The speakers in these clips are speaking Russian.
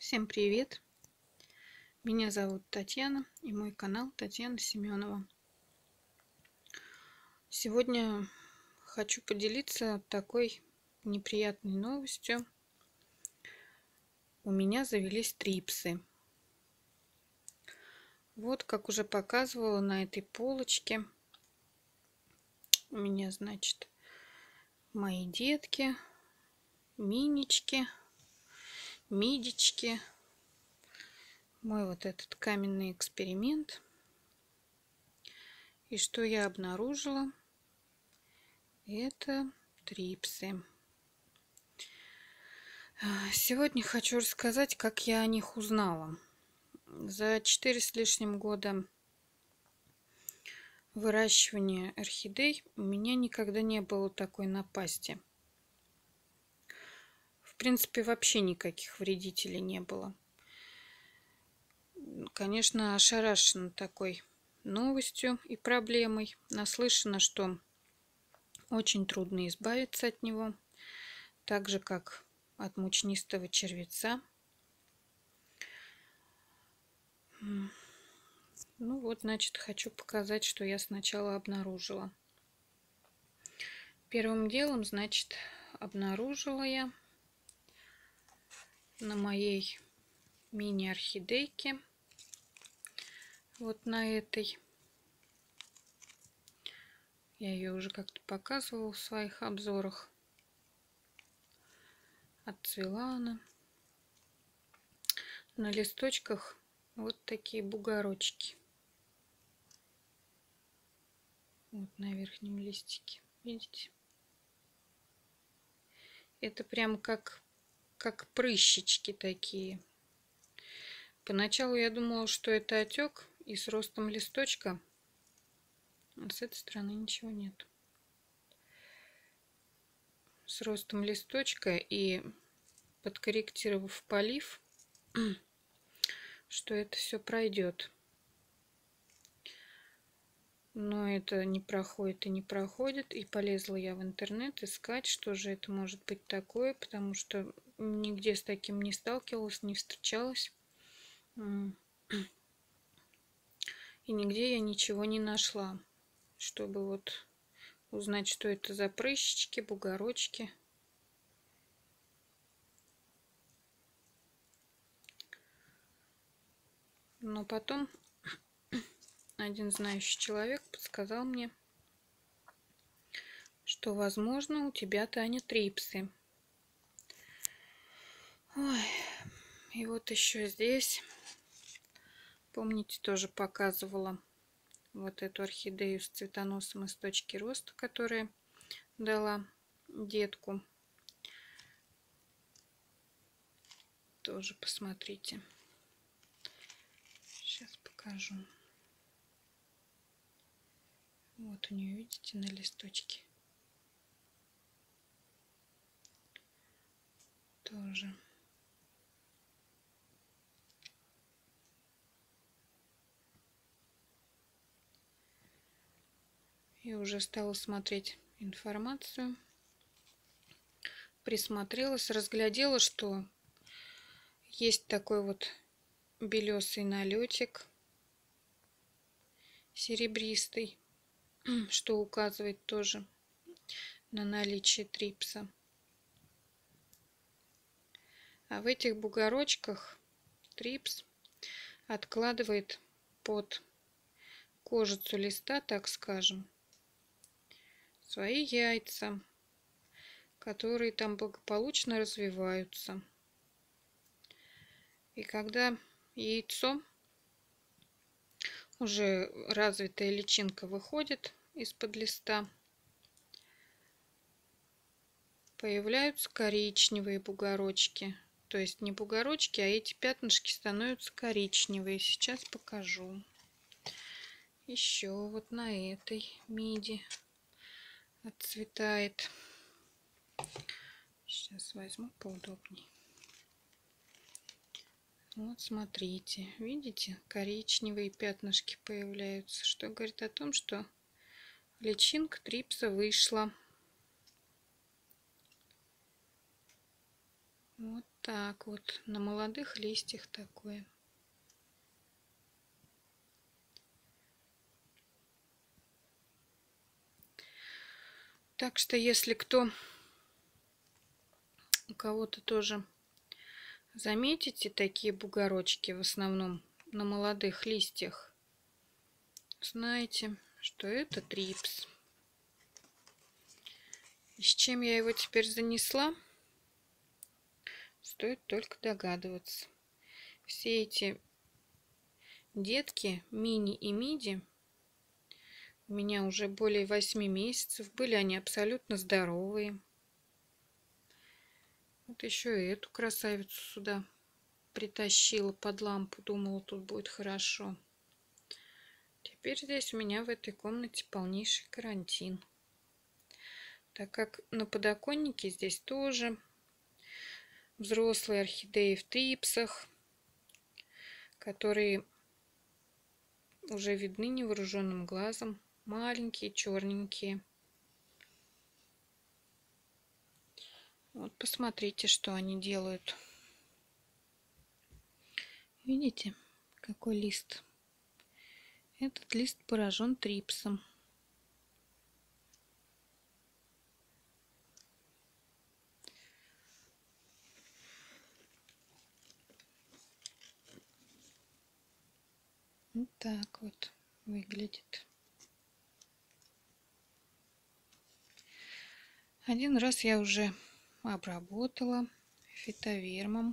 Всем привет! Меня зовут Татьяна и мой канал Татьяна Семенова. Сегодня хочу поделиться такой неприятной новостью. У меня завелись трипсы. Вот, как уже показывала на этой полочке, у меня, значит, мои детки, минички, мидички. Мой вот этот каменный эксперимент. И что я обнаружила? Это трипсы. Сегодня хочу рассказать, как я о них узнала. За 4 с лишним года выращивания орхидей у меня никогда не было такой напасти. В принципе, вообще никаких вредителей не было. Конечно, ошарашена такой новостью и проблемой. Наслышана, что очень трудно избавиться от него, так же как от мучнистого червеца. Ну вот, значит, хочу показать, что я сначала обнаружила. Первым делом, значит, обнаружила я на моей мини-орхидейке, вот на этой. Я ее уже как-то показывала в своих обзорах. Отцвела она. На листочках вот такие бугорочки. Вот на верхнем листике. Видите? Это прям как прыщички такие. Поначалу я думала, что это отек, и с ростом листочка. А с этой стороны ничего нет. С ростом листочка и подкорректировав полив, что это все пройдет. Но это не проходит и не проходит. И полезла я в интернет искать, что же это может быть такое, потому что нигде с таким не сталкивалась, не встречалась. И нигде я ничего не нашла, чтобы вот узнать, что это за прыщички, бугорочки. Но потом один знающий человек подсказал мне, что, возможно, у тебя, Таня, трипсы. Ой. И вот еще здесь, помните, тоже показывала вот эту орхидею с цветоносом из точки роста, которая дала детку. Тоже посмотрите. Сейчас покажу. Вот у нее, видите, на листочке. Тоже. И уже стала смотреть информацию. Присмотрелась, разглядела, что есть такой вот белесый налетик, серебристый, что указывает тоже на наличие трипса. А в этих бугорочках трипс откладывает под кожицу листа, так скажем, свои яйца, которые там благополучно развиваются. И когда яйцо, уже развитая личинка, выходит из-под листа, появляются коричневые бугорочки. То есть не бугорочки, а эти пятнышки становятся коричневые. Сейчас покажу. Еще вот на этой миди отцветает. Сейчас возьму поудобнее. Вот смотрите, видите, коричневые пятнышки появляются, что говорит о том, что личинка трипса вышла. Вот Так вот, на молодых листьях такое. Так что, если у кого-то тоже заметите такие бугорочки, в основном на молодых листьях, знаете, что это трипс. И с чем я его теперь занесла, стоит только догадываться. Все эти детки, мини и миди, у меня уже более 8 месяцев. Были они абсолютно здоровые. Вот еще и эту красавицу сюда притащила под лампу. Думала, тут будет хорошо. Теперь здесь у меня в этой комнате полнейший карантин. Так как на подоконнике здесь тоже взрослые орхидеи в трипсах, которые уже видны невооруженным глазом. Маленькие, черненькие. Вот посмотрите, что они делают. Видите, какой лист? Этот лист поражен трипсом. Вот так вот выглядит. Один раз я уже обработала фитовермом.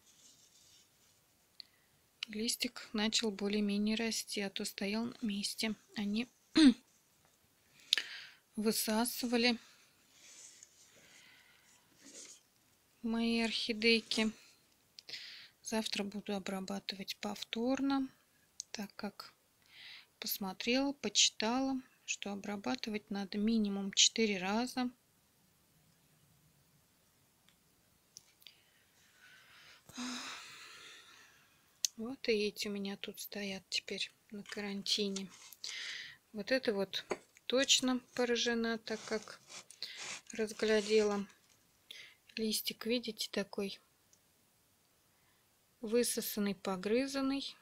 Листик начал более-менее расти, а то стоял на месте. Они высасывали мои орхидейки. Завтра буду обрабатывать повторно, так как посмотрела, почитала, что обрабатывать надо минимум 4 раза. Вот и эти у меня тут стоят теперь на карантине. Вот это вот точно поражена, так как разглядела. Листик, видите, такой высосанный, погрызанный.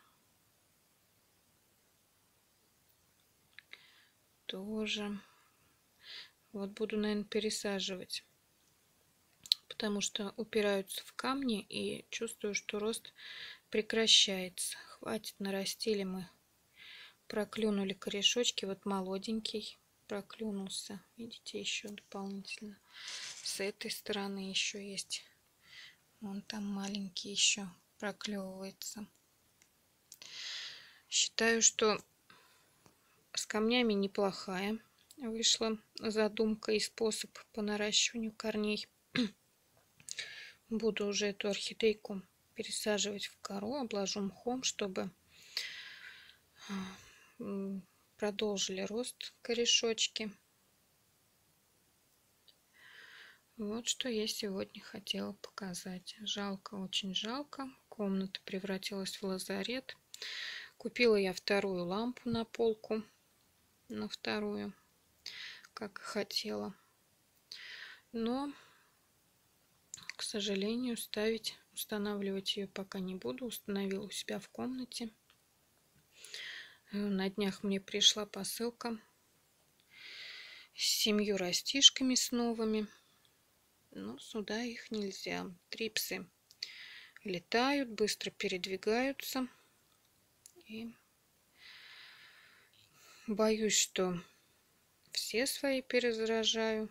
Тоже. Вот буду, наверное, пересаживать. Потому что упираются в камни и чувствую, что рост прекращается. Хватит, нарастили мы. Проклюнули корешочки. Вот молоденький проклюнулся. Видите, еще дополнительно. С этой стороны еще есть. Вон там маленький еще проклевывается. Считаю, что с камнями неплохая вышла задумка и способ по наращиванию корней. Буду уже эту орхидейку пересаживать в кору, обложу мхом, чтобы продолжили рост корешочки. Вот что я сегодня хотела показать. Жалко, очень жалко. Комната превратилась в лазарет. Купила я вторую лампу на полку, на вторую, как и хотела. Но, к сожалению, устанавливать ее пока не буду. Установила у себя в комнате. На днях мне пришла посылка с 7 растишками с новыми. Но сюда их нельзя. Трипсы летают, быстро передвигаются. И боюсь, что все свои перезаражаю.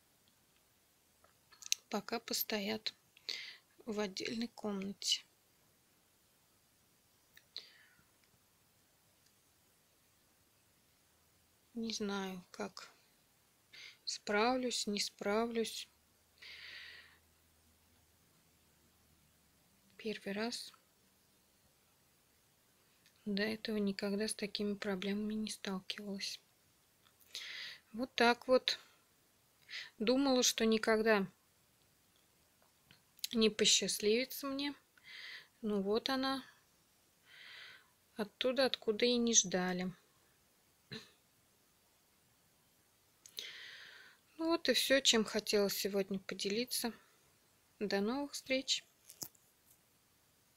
Пока постоят в отдельной комнате. Не знаю, как справлюсь, не справлюсь. Первый раз. До этого никогда с такими проблемами не сталкивалась. Вот так вот. Думала, что никогда не посчастливится мне. Ну вот она. Оттуда, откуда и не ждали. Ну вот и все, чем хотела сегодня поделиться. До новых встреч!